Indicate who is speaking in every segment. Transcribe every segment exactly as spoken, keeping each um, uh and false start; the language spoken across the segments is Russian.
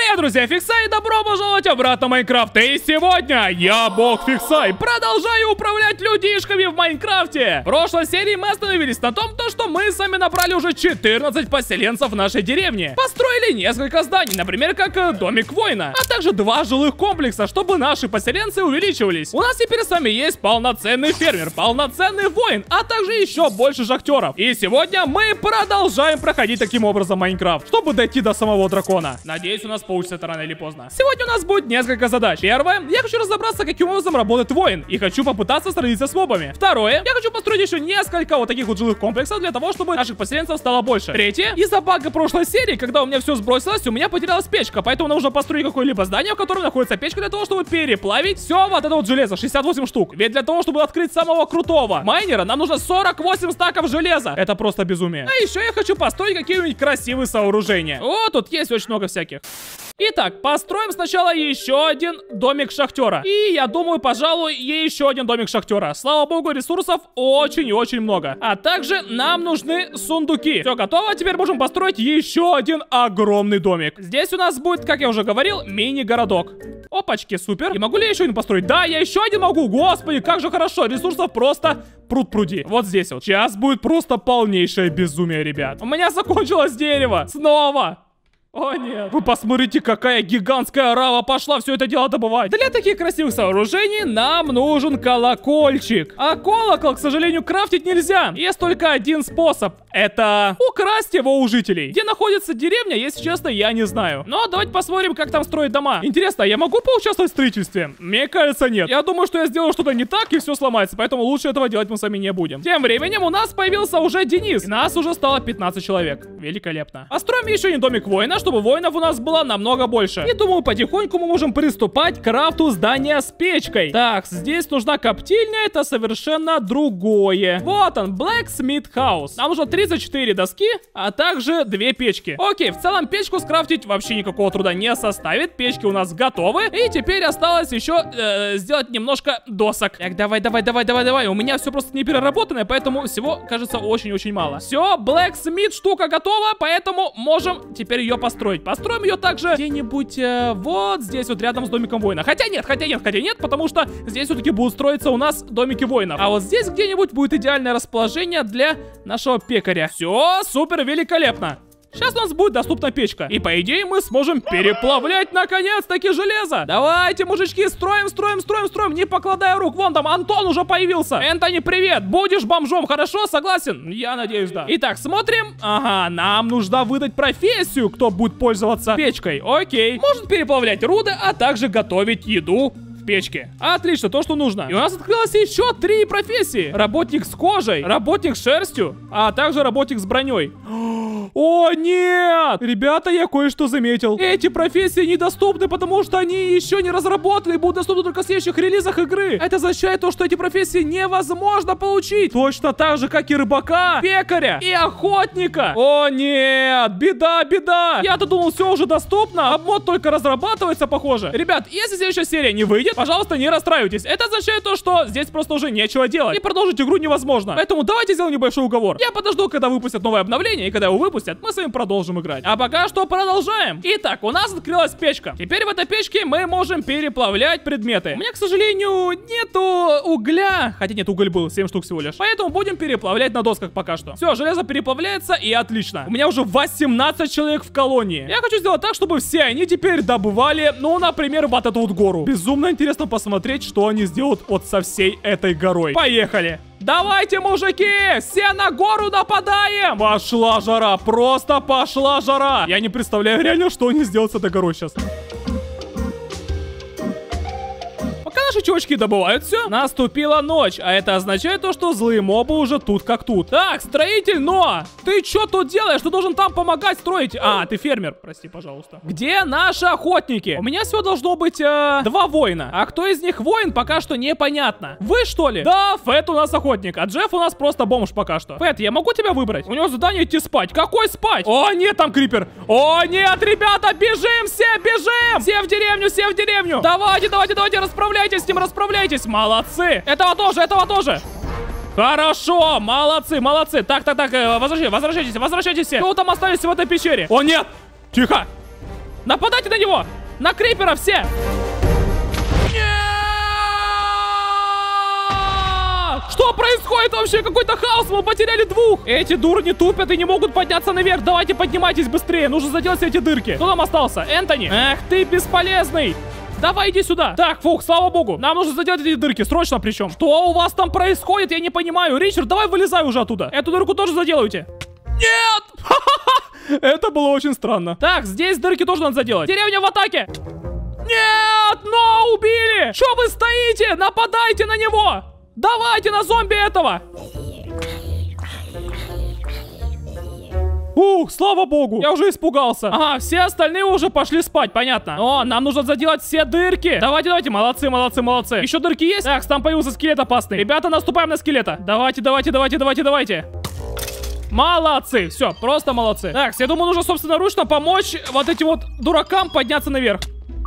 Speaker 1: Привет, друзья, Фиксай, добро пожаловать обратно в Майнкрафт. И сегодня я, бог Фиксай, продолжаю управлять людишками в Майнкрафте. В прошлой серии мы остановились на том, то, что мы сами набрали уже четырнадцать поселенцев в нашей деревне. Построили несколько зданий, например, как домик воина, а также два жилых комплекса, чтобы наши поселенцы увеличивались. У нас теперь с вами есть полноценный фермер, полноценный воин, а также еще больше шахтеров. И сегодня мы продолжаем проходить таким образом Майнкрафт, чтобы дойти до самого дракона. Надеюсь, у нас получится это рано или поздно. Сегодня у нас будет несколько задач. Первое, я хочу разобраться, каким образом работает воин, и хочу попытаться сразиться с мобами. Второе, я хочу построить еще несколько вот таких вот жилых комплексов для того, чтобы наших поселенцев стало больше. Третье, из-за бага прошлой серии, когда у меня все сбросилось, у меня потерялась печка, поэтому нужно построить какое-либо здание, в котором находится печка, для того, чтобы переплавить все вот это вот железо, шестьдесят восемь штук. Ведь для того, чтобы открыть самого крутого майнера, нам нужно сорок восемь стаков железа. Это просто безумие. А еще я хочу построить какие-нибудь красивые сооружения. О, тут есть очень много всяких. Итак, построим сначала еще один домик шахтера. И я думаю, пожалуй, еще один домик шахтера. Слава богу, ресурсов очень и очень много. А также нам нужны сундуки. Все готово, теперь можем построить еще один огромный домик. Здесь у нас будет, как я уже говорил, мини-городок. Опачки, супер. И могу ли я еще один построить? Да, я еще один могу. Господи, как же хорошо. Ресурсов просто пруд-пруди. Вот здесь вот. Сейчас будет просто полнейшее безумие, ребят. У меня закончилось дерево. Снова. О нет. Вы посмотрите, какая гигантская рава пошла все это дело добывать. Для таких красивых сооружений нам нужен колокольчик. А колокол, к сожалению, крафтить нельзя. Есть только один способ. Это украсть его у жителей. Где находится деревня, если честно, я не знаю. Но давайте посмотрим, как там строить дома. Интересно, я могу поучаствовать в строительстве? Мне кажется, нет. Я думаю, что я сделал что-то не так, и все сломается. Поэтому лучше этого делать мы сами не будем. Тем временем у нас появился уже Денис. И нас уже стало пятнадцать человек. Великолепно. Построим еще один домик воина, чтобы воинов у нас было намного больше. И думаю, потихоньку мы можем приступать к крафту здания с печкой. Так, здесь нужна коптильня, это совершенно другое. Вот он, Blacksmith House. Нам нужно тридцать четыре доски, а также две печки. Окей, в целом печку скрафтить вообще никакого труда не составит. Печки у нас готовы. И теперь осталось еще э, сделать немножко досок. Так, давай, давай, давай, давай, давай. У меня все просто не переработанное, поэтому всего, кажется, очень-очень мало. Все, Blacksmith штука готова, поэтому можем теперь ее построить. Построим ее также где-нибудь э, вот здесь вот рядом с домиком воина. Хотя нет, хотя нет, хотя нет, потому что здесь все-таки будут строиться у нас домики воинов. А вот здесь где-нибудь будет идеальное расположение для нашего пекаря. Все, супер, великолепно. Сейчас у нас будет доступна печка. И по идее мы сможем переплавлять наконец-таки железо. Давайте, мужички, строим, строим, строим, строим, не покладая рук. Вон там Антон уже появился. Энтони, привет. Будешь бомжом, хорошо? Согласен? Я надеюсь, да. Итак, смотрим. Ага, нам нужно выдать профессию, кто будет пользоваться печкой. Окей. Может переплавлять руды, а также готовить еду печки. Отлично, то, что нужно. И у нас открылось еще три профессии. Работник с кожей, работник с шерстью, а также работник с броней. О, нет! Ребята, я кое-что заметил. Эти профессии недоступны, потому что они еще не разработаны и будут доступны только в следующих релизах игры. Это означает то, что эти профессии невозможно получить. Точно так же, как и рыбака, пекаря и охотника. О, нет! Беда, беда! Я-то думал, все уже доступно, а мод только разрабатывается, похоже. Ребят, если следующая серия не выйдет, пожалуйста, не расстраивайтесь. Это означает то, что здесь просто уже нечего делать. И продолжить игру невозможно. Поэтому давайте сделаем небольшой уговор. Я подожду, когда выпустят новое обновление, и когда его выпустят, мы с вами продолжим играть. А пока что продолжаем. Итак, у нас открылась печка. Теперь в этой печке мы можем переплавлять предметы. У меня, к сожалению, нету угля. Хотя нет, уголь был, семь штук всего лишь. Поэтому будем переплавлять на досках пока что. Все, железо переплавляется, и отлично. У меня уже восемнадцать человек в колонии. Я хочу сделать так, чтобы все они теперь добывали, ну, например, вот эту вот гору. Безумно интересно посмотреть, что они сделают вот со всей этой горой. Поехали! Давайте, мужики, все на гору нападаем! Пошла жара, просто пошла жара! Я не представляю реально, что они сделают с этой горой сейчас. Наши чувачки добывают все. Наступила ночь, а это означает то, что злые мобы уже тут как тут. Так, строитель, но ты что тут делаешь? Ты должен там помогать строить. А, ты фермер, прости, пожалуйста. Где наши охотники? У меня всего должно быть э, два воина. А кто из них воин, пока что непонятно. Вы что ли? Да, Фэт у нас охотник, а Джефф у нас просто бомж пока что. Фэт, я могу тебя выбрать? У него задание идти спать. Какой спать? О, нет, там крипер. О, нет, ребята, бежим все, бежим! Все в деревню, все в деревню. Давайте, давайте, давайте, расправляйтесь с ним, расправляйтесь. Молодцы. Этого тоже, этого тоже. Хорошо, молодцы, молодцы. Так, так, так, возвращайтесь, возвращайтесь, возвращайтесь все. Кто там остались в этой пещере? О, нет! Тихо! Нападайте на него! На крипера все! Что происходит вообще? Какой-то хаос, мы потеряли двух. Эти дурни тупят и не могут подняться наверх. Давайте поднимайтесь быстрее, нужно заделать все эти дырки. Кто там остался? Энтони? Эх ты бесполезный. Давай, иди сюда. Так, фух, слава богу. Нам нужно заделать эти дырки, срочно причем. Что у вас там происходит? Я не понимаю. Ричард, давай вылезай уже оттуда. Эту дырку тоже заделайте. Нет! Это было очень странно. Так, здесь дырки тоже надо заделать. Деревня в атаке. Нет, но убили. Что вы стоите? Нападайте на него. Давайте на зомби этого! Ух, слава богу, я уже испугался. Ага, все остальные уже пошли спать, понятно. О, нам нужно заделать все дырки. Давайте, давайте, молодцы, молодцы, молодцы. Еще дырки есть? Так, там появился скелет опасный. Ребята, наступаем на скелета. Давайте, давайте, давайте, давайте, давайте. Молодцы, все, просто молодцы. Так, я думаю, нужно собственноручно помочь вот этим вот дуракам подняться наверх.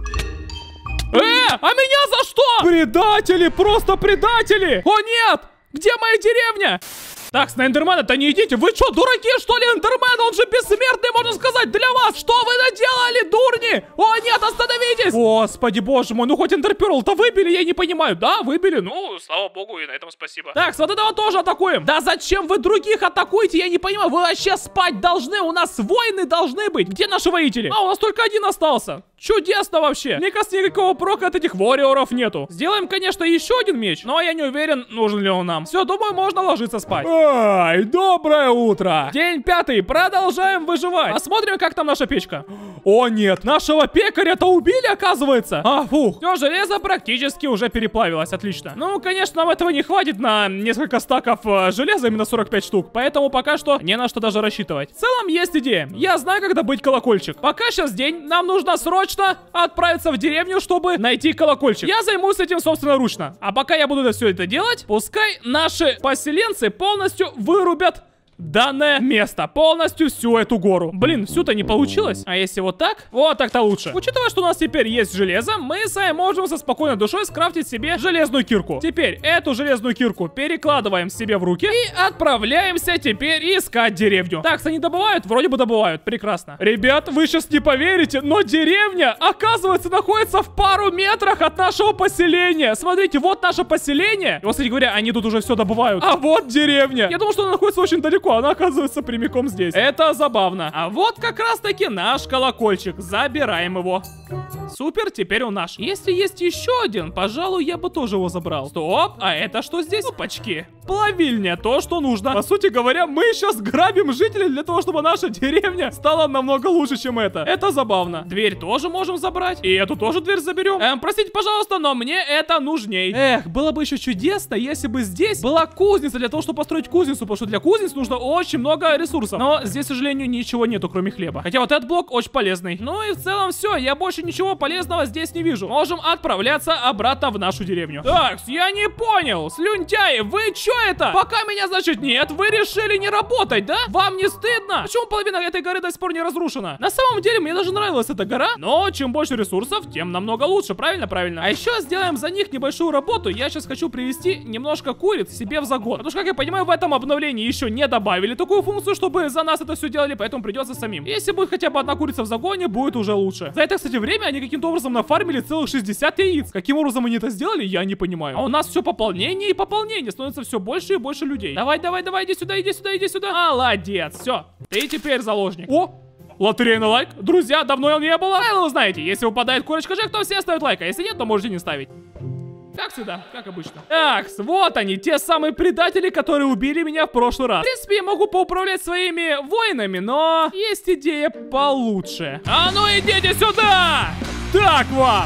Speaker 1: Э, а меня за что? Предатели, просто предатели! О нет! Где моя деревня? Так, на Эндермена, это не идите. Вы что, дураки, что ли? Эндермен, он же бессмертный, можно сказать, для вас. Что вы наделали, дурни? О нет, остановитесь! Господи, боже мой, ну хоть Эндерперл-то выбили, я не понимаю. Да, выбили, ну, слава богу, и на этом спасибо. Так, с вот этого тоже атакуем. Да зачем вы других атакуете? Я не понимаю, вы вообще спать должны, у нас войны должны быть. Где наши воители? А, у нас только один остался. Чудесно вообще. Мне кажется, никакого прока от этих ворриоров нету. Сделаем, конечно, еще один меч, но я не уверен, нужен ли он нам. Все, думаю, можно ложиться спать. Ай, доброе утро. День пятый, продолжаем выживать. Посмотрим, как там наша печка. О нет, нашего пекаря-то убили, оказывается. А, фух. Все, железо практически уже переплавилось, отлично. Ну, конечно, нам этого не хватит на несколько стаков э, железа, именно сорок пять штук. Поэтому пока что не на что даже рассчитывать. В целом есть идея. Я знаю, как добыть колокольчик. Пока сейчас день, нам нужно срочно отправиться в деревню, чтобы найти колокольчик. Я займусь этим собственноручно. А пока я буду все это делать, пускай наши поселенцы полностью вырубят данное место, полностью всю эту гору. Блин, всю-то не получилось. А если вот так? Вот так-то лучше. Учитывая, что у нас теперь есть железо, мы с вами можем со спокойной душой скрафтить себе железную кирку. Теперь эту железную кирку перекладываем себе в руки и отправляемся теперь искать деревню. Так, они добывают? Вроде бы добывают. Прекрасно. Ребят, вы сейчас не поверите, но деревня, оказывается, находится в пару метрах от нашего поселения. Смотрите, вот наше поселение. И вот, кстати говоря, они тут уже все добывают. А вот деревня. Я думал, что она находится очень далеко. Она оказывается прямиком здесь. Это забавно. А вот как раз таки наш колокольчик. Забираем его. Супер, теперь он наш. Если есть еще один, пожалуй, я бы тоже его забрал. Стоп, а это что здесь? Опачки. Плавильня, то, что нужно. По сути говоря, мы сейчас грабим жителей для того, чтобы наша деревня стала намного лучше, чем это. Это забавно. Дверь тоже можем забрать. И эту тоже дверь заберем. Эм, простите, пожалуйста, но мне это нужней. Эх, было бы еще чудесно, если бы здесь была кузница для того, чтобы построить кузницу. Потому что для кузниц нужно очень много ресурсов. Но здесь, к сожалению, ничего нету, кроме хлеба. Хотя вот этот блок очень полезный. Ну и в целом все, я больше ничего полезного здесь не вижу. Можем отправляться обратно в нашу деревню. Так, я не понял. Слюнтяи, вы что это? Пока меня, значит, нет, вы решили не работать, да? Вам не стыдно? Почему половина этой горы до сих пор не разрушена? На самом деле, мне даже нравилась эта гора. Но чем больше ресурсов, тем намного лучше. Правильно, правильно. А еще сделаем за них небольшую работу. Я сейчас хочу привести немножко куриц себе в загон. Потому что, как я понимаю, в этом обновлении еще не добавили такую функцию, чтобы за нас это все делали, поэтому придется самим. Если будет хотя бы одна курица в загоне, будет уже лучше. За это, кстати, время они каким-то образом нафармили целых шестьдесят яиц. Каким образом они это сделали, я не понимаю. А у нас все пополнение и пополнение. Становится все больше и больше людей. Давай, давай, давай, иди сюда, иди сюда, иди сюда. Молодец, все. Ты теперь заложник. О! Лотерейный лайк. Друзья, давно его не было. Правила вы знаете, если выпадает курочка Джек, то все ставят лайк. А если нет, то можете не ставить. Как всегда, как обычно. Так, вот они, те самые предатели, которые убили меня в прошлый раз. В принципе, я могу поуправлять своими воинами, но есть идея получше. А ну идите сюда! Так вам!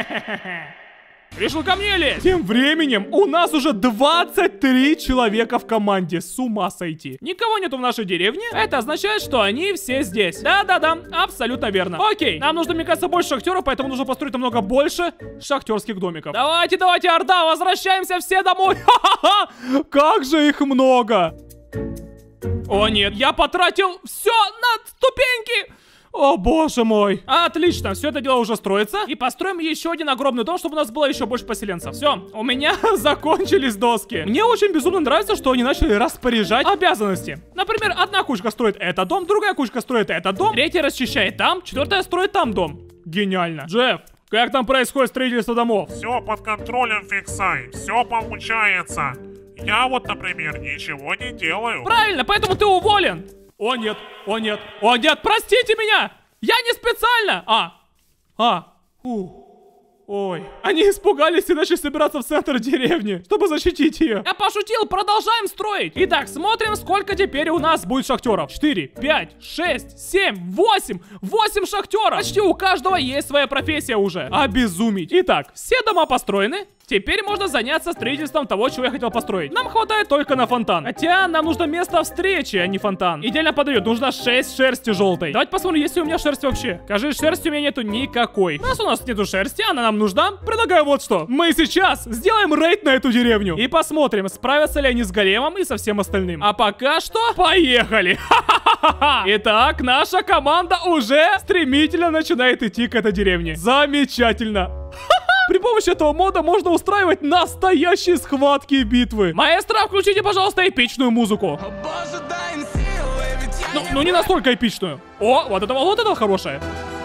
Speaker 1: Решил ко мне лезть. Тем временем у нас уже двадцать три человека в команде. С ума сойти. Никого нету в нашей деревне. Это означает, что они все здесь. Да-да-да, абсолютно верно. Окей, нам нужно, мне кажется, больше шахтеров, поэтому нужно построить намного больше шахтерских домиков. Давайте, давайте, Орда, возвращаемся все домой. Ха-ха-ха! Как же их много. О нет, я потратил все на ступеньки. О, боже мой. Отлично, все это дело уже строится. И построим еще один огромный дом, чтобы у нас было еще больше поселенцев. Все, у меня закончились доски. Мне очень безумно нравится, что они начали распоряжать обязанности. Например, одна кучка строит этот дом, другая кучка строит этот дом, третья расчищает там, четвертая строит там дом. Гениально. Джефф, как там происходит строительство домов?
Speaker 2: Все под контролем, Фиксай. Все получается. Я вот, например, ничего не делаю.
Speaker 1: Правильно, поэтому ты уволен. О нет, о нет, о нет, простите меня! Я не специально! А, а, у. Ой, они испугались и начали собираться в центр деревни, чтобы защитить ее. Я пошутил, продолжаем строить. Итак, смотрим, сколько теперь у нас будет шахтеров. четыре, пять, шесть, семь, восемь. восемь шахтеров. Почти у каждого есть своя профессия уже. Обезумить. Итак, все дома построены. Теперь можно заняться строительством того, чего я хотел построить. Нам хватает только на фонтан. Хотя нам нужно место встречи, а не фонтан. Идеально подойдет. Нужно шесть шерсти желтой. Давайте посмотрим, есть ли у меня шерсть вообще. Кажется, шерсти у меня нету никакой. Раз у нас нету шерсти, она нам нужна. Предлагаю вот что. Мы сейчас сделаем рейд на эту деревню. И посмотрим, справятся ли они с големом и со всем остальным. А пока что, поехали. Итак, наша команда уже стремительно начинает идти к этой деревне. Замечательно. При помощи этого мода можно устраивать настоящие схватки и битвы. Маэстро, включите, пожалуйста, эпичную музыку. Ну, ну не настолько эпичную. О, вот это вот это хорошее.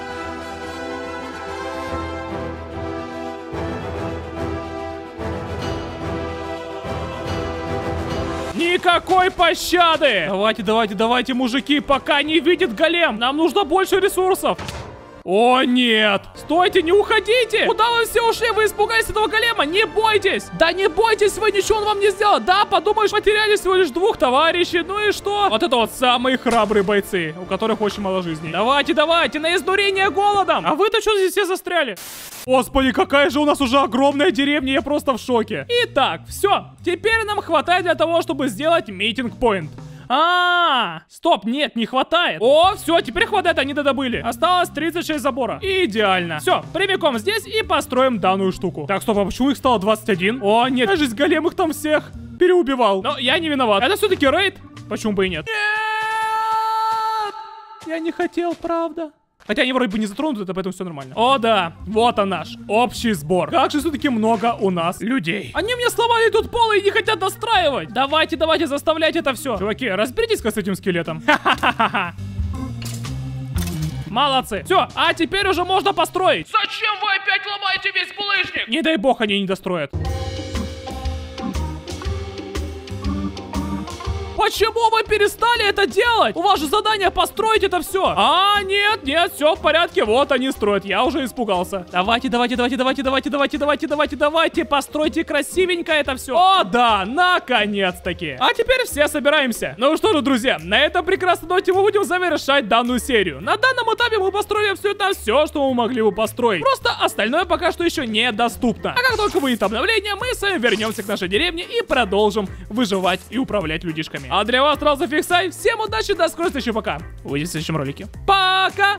Speaker 1: Никакой пощады! Давайте, давайте, давайте, мужики, пока не видит голем. Нам нужно больше ресурсов. О, нет! Стойте, не уходите! Куда вы все ушли? Вы испугались этого голема? Не бойтесь! Да не бойтесь вы, ничего он вам не сделал! Да, подумаешь, потеряли всего лишь двух товарищей, ну и что? Вот это вот самые храбрые бойцы, у которых очень мало жизни. Давайте, давайте, на изнурение голодом! А вы-то что здесь все застряли? Господи, какая же у нас уже огромная деревня, я просто в шоке. Итак, все, теперь нам хватает для того, чтобы сделать митинг-поинт. А, стоп, нет, не хватает. О, все, теперь хватает, они додобыли. Осталось тридцать шесть забора. Идеально. Все, прямиком здесь и построим данную штуку. Так, стоп, а почему их стало двадцать один? О, нет, кажется, голем их там всех переубивал. Но я не виноват. Это все-таки рейд? Почему бы и нет? Нет! Я не хотел, правда. Хотя они вроде бы не затронуты, это поэтому все нормально. О, да, вот он наш общий сбор. Как же все-таки много у нас людей. Они мне сломали тут пол и не хотят достраивать. Давайте, давайте, заставлять это все. Чуваки, разберитесь-ка с этим скелетом. Ха-ха-ха-ха. Молодцы. Все, а теперь уже можно построить. Зачем вы опять ломаете весь булыжник? Не дай бог, они не достроят. Почему вы перестали это делать? У вас же задание построить это все. А, нет, нет, все в порядке. Вот они строят. Я уже испугался. Давайте, давайте, давайте, давайте, давайте, давайте, давайте, давайте, давайте. Постройте красивенько это все. О, да, наконец-таки. А теперь все собираемся. Ну что же, друзья, на этом прекрасной ноте мы будем завершать данную серию. На данном этапе мы построили абсолютно все, что мы могли бы построить. Просто остальное пока что еще недоступно. А как только выйдет обновление, мы с вами вернемся к нашей деревне и продолжим выживать и управлять людишками. А для вас, Фиксай, всем удачи, до скорости, еще пока. Увидимся в следующем ролике. Пока!